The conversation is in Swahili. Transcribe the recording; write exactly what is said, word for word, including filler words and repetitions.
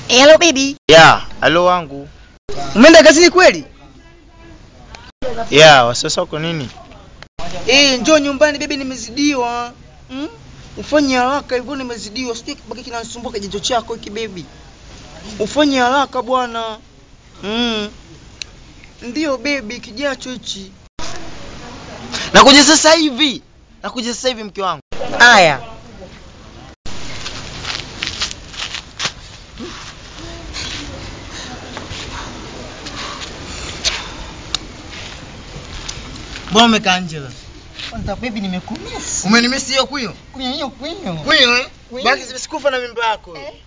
Eh, hello baby. Yeah, hello wangu. Umeenda kazini kweli? Yeah, wasiwasi wako nini? Eh, njoo nyumbani baby, nimezidiwa. Mm? Ufanye haraka hivyo, nimezidiwa. Sio kibaki kinanisumbua kijicho chako hiki baby. Ufanye haraka bwana. Mm. Ndio baby, kijacho hichi. Nakuja sasa hivi. Nakuja sasa hivi mke wangu. Aya. Mbona umekaa Angela? Kwanza baby nimekumisi. Umenimisi hiyo kuyo? Kuyo hiyo kuyo. Kuyo eh? Baki zimesikufa na mimba yako. Eh?